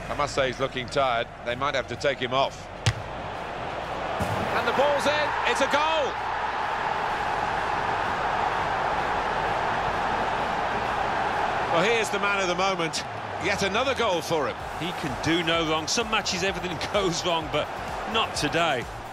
I must say he's looking tired. They might have to take him off. And the ball's in. It's a goal. Well, here's the man of the moment. Yet another goal for him. He can do no wrong. Some matches everything goes wrong, but not today.